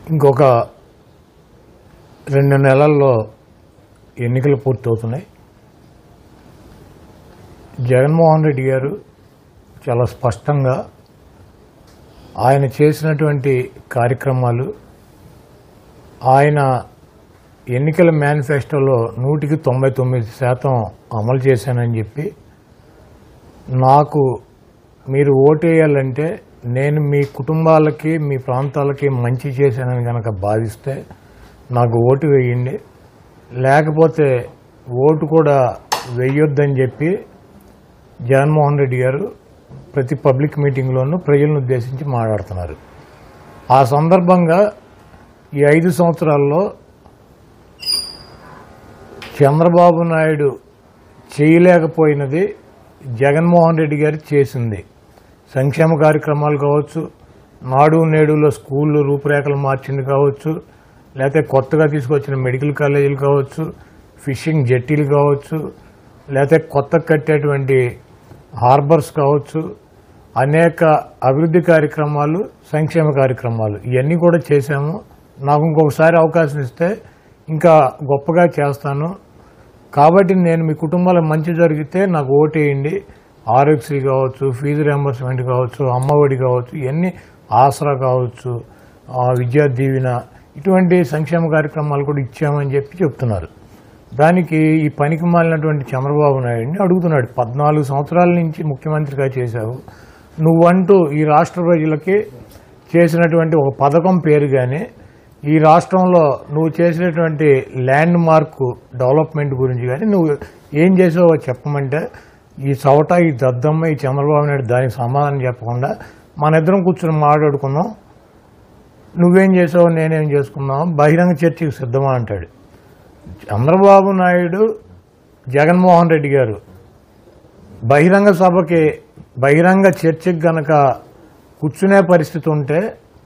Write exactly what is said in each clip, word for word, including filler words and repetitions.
ఇంకొక రెండు నెలల్లో ఎన్నికలు పూర్తవుతున్నాయి. జగన్మోహన్ రెడ్డి గారు చాలా స్పష్టంగా ఆయన చేసినటువంటి కార్యక్రమాలు, ఆయన ఎన్నికల మేనిఫెస్టోలో నూటికి తొంభై తొమ్మిది శాతం అమలు చేశానని చెప్పి, నాకు మీరు ఓటేయాలంటే నేను మీ కుటుంబాలకి మీ ప్రాంతాలకి మంచి చేశానని కనుక భావిస్తే నాకు ఓటు వేయండి, లేకపోతే ఓటు కూడా వేయొద్దని చెప్పి జగన్మోహన్ రెడ్డి గారు ప్రతి పబ్లిక్ మీటింగ్లోనూ ప్రజలను ఉద్దేశించి మాట్లాడుతున్నారు. ఆ సందర్భంగా ఈ ఐదు సంవత్సరాల్లో చంద్రబాబు నాయుడు చేయలేకపోయినది జగన్మోహన్ రెడ్డి గారు చేసింది. సంక్షేమ కార్యక్రమాలు కావచ్చు, నాడు నేడులో స్కూళ్ళు రూపురేఖలు మార్చింది కావచ్చు, లేకపోతే కొత్తగా తీసుకొచ్చిన మెడికల్ కాలేజీలు కావచ్చు, ఫిషింగ్ జెట్టీలు కావచ్చు, లేకపోతే కొత్త కట్టేటువంటి హార్బర్స్ కావచ్చు, అనేక అభివృద్ధి కార్యక్రమాలు, సంక్షేమ కార్యక్రమాలు ఇవన్నీ కూడా చేశాము. నాకు ఇంకొకసారి అవకాశం ఇస్తే ఇంకా గొప్పగా చేస్తాను. కాబట్టి నేను మీ కుటుంబాలకు మంచి జరిగితే నాకు ఓటేయండి. ఆరోగ్యశ్రీ కావచ్చు, ఫీజు రియంబర్స్మెంట్ కావచ్చు, అమ్మఒడి కావచ్చు, ఇవన్నీ ఆసరా కావచ్చు, విద్యా దీవెన, ఇటువంటి సంక్షేమ కార్యక్రమాలు కూడా ఇచ్చామని చెప్పి చెప్తున్నారు. దానికి ఈ పనికి మాలినటువంటి చంద్రబాబు నాయుడిని అడుగుతున్నాడు, పద్నాలుగు సంవత్సరాల నుంచి ముఖ్యమంత్రిగా చేశావు, నువ్వంటూ ఈ రాష్ట్ర ప్రజలకి చేసినటువంటి ఒక పథకం పేరు కానీ, ఈ రాష్ట్రంలో నువ్వు చేసినటువంటి ల్యాండ్ మార్క్ డెవలప్మెంట్ గురించి కానీ నువ్వు ఏం చేసావో చెప్పమంటే, ఈ చవట, ఈ దద్దమ్మ, ఈ చంద్రబాబు నాయుడు దానికి సమాధానం చెప్పకుండా మన ఇద్దరం కూర్చొని మాట్లాడుకున్నాం, నువ్వేం చేసావు నేనేం చేసుకున్నావు, బహిరంగ చర్చకు సిద్ధమా అంటాడు. చంద్రబాబు నాయుడు, జగన్మోహన్ రెడ్డి గారు బహిరంగ సభకి, బహిరంగ చర్చకి గనక కూర్చునే పరిస్థితి ఉంటే,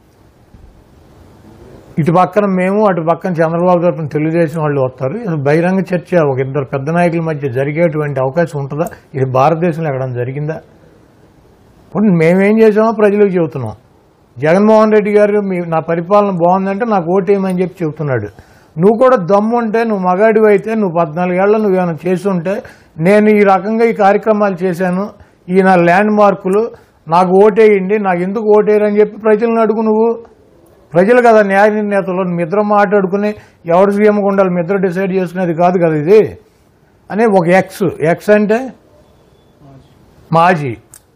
ఇటు పక్కన మేము, అటు పక్కన చంద్రబాబు తరఫున తెలుగుదేశం వాళ్ళు వస్తారు. బహిరంగ చర్చ ఒక ఇద్దరు పెద్ద నాయకుల మధ్య జరిగేటువంటి అవకాశం ఉంటుందా? ఇది భారతదేశంలో ఎక్కడైనా జరిగిందా? ఇప్పుడు మేమేం చేసామో ప్రజలకు చెబుతున్నాం. జగన్మోహన్ రెడ్డి గారు మీ నా పరిపాలన బాగుందంటే నాకు ఓటేయమని చెప్పి చెబుతున్నాడు. నువ్వు కూడా దమ్ము ఉంటే, నువ్వు మగాడివి అయితే, నువ్వు పద్నాలుగేళ్ల నువ్వేమైనా చేస్తుంటే, నేను ఈ రకంగా ఈ కార్యక్రమాలు చేశాను, ఈ నా ల్యాండ్ మార్కులు, నాకు ఓటేయండి, నాకు ఎందుకు ఓటేయరని చెప్పి ప్రజలను అడుగు. నువ్వు ప్రజలు కదా న్యాయ నిర్ణేతలు, మీ ఇద్దరు మాట్లాడుకుని ఎవరు సీఎంగా ఉండాలి మీ ఇద్దరు డిసైడ్ చేసుకునేది కాదు కదా ఇది అని. ఒక ఎక్స్ ఎక్స్ అంటే మాజీ,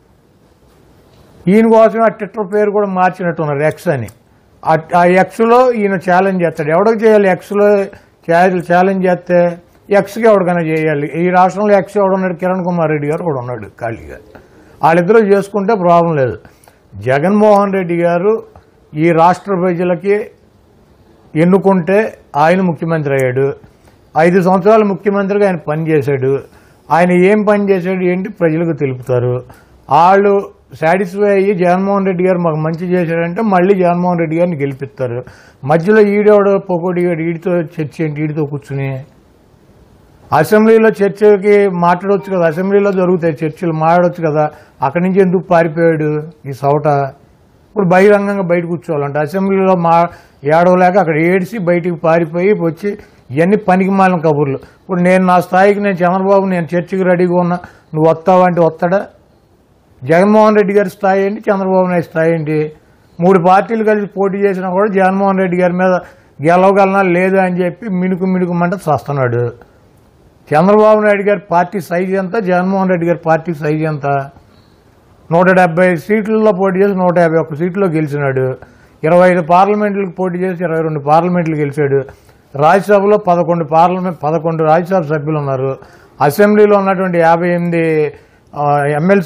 ఈయన కోసం ఆ ట్విట్టర్ పేరు కూడా మార్చినట్టున్నారు ఎక్స్ అని. ఆ ఎక్స్లో ఈయన ఛాలెంజ్ చేస్తాడు. ఎవరికి చేయాలి? ఎక్స్లో ఛాలెంజ్ చేస్తే ఎక్స్కి ఎవరికైనా చేయాలి. ఈ రాష్ట్రంలో ఎక్స్ ఎవడున్నాడు? కిరణ్ కుమార్ రెడ్డి గారు కూడా ఉన్నాడు ఖాళీగా. వాళ్ళిద్దరూ చేసుకుంటే ప్రాబ్లం లేదు. జగన్మోహన్ రెడ్డి గారు ఈ రాష్ట్ర ప్రజలకి ఎన్నుకుంటే ఆయన ముఖ్యమంత్రి అయ్యాడు. ఐదు సంవత్సరాలు ముఖ్యమంత్రిగా ఆయన పనిచేశాడు. ఆయన ఏం పని చేశాడు ఏంటి ప్రజలకు తెలుపుతారు. వాళ్ళు సాటిస్ఫై అయ్యి జగన్మోహన్ రెడ్డి గారు మాకు మంచి చేశాడంటే మళ్ళీ జగన్మోహన్ రెడ్డి గారిని గెలిపిస్తారు. మధ్యలో ఈడేవాడు పొగోడి ఈడితో చర్చ ఏంటి? ఈడితో కూర్చుని అసెంబ్లీలో చర్చకి మాట్లాడవచ్చు కదా, అసెంబ్లీలో జరుగుతాయి చర్చలు, మాట్లాడవచ్చు కదా. అక్కడి నుంచి ఎందుకు పారిపోయాడు ఈ సవట? ఇప్పుడు బహిరంగంగా బయట కూర్చోవాలంటే అసెంబ్లీలో మా ఏడవలేక అక్కడ ఏడిసి బయటికి పారిపోయి వచ్చి ఇవన్నీ పనికి మాలిన కబుర్లు. ఇప్పుడు నేను నా స్థాయికి, నేను చంద్రబాబు, నేను చర్చకి రెడీగా ఉన్నా, నువ్వు వస్తావంటే వస్తాడా? జగన్మోహన్ రెడ్డి గారి స్థాయి ఏంటి, చంద్రబాబు నాయుడు స్థాయి ఏంటి? మూడు పార్టీలు కలిసి పోటీ చేసినా కూడా జగన్మోహన్ రెడ్డి గారి మీద గెలవగలనా లేదా అని చెప్పి మిణుకు మిణుకుమంటే వస్తున్నాడు. చంద్రబాబు నాయుడు గారి పార్టీ సైజు ఎంత, జగన్మోహన్ రెడ్డి గారి పార్టీ సైజు ఎంత? నూట డెబ్బై సీట్లలో పోటీ చేసి నూట యాభై ఒక్క సీట్లో గెలిచినాడు. ఇరవై ఐదు పార్లమెంట్లకు పోటీ చేసి ఇరవై రెండు పార్లమెంట్లు గెలిచాడు. రాజ్యసభలో పదకొండు పార్లమెంట్ పదకొండు రాజ్యసభ సభ్యులు ఉన్నారు. అసెంబ్లీలో ఉన్నటువంటి యాభై ఎనిమిది ఎమ్మెల్సీ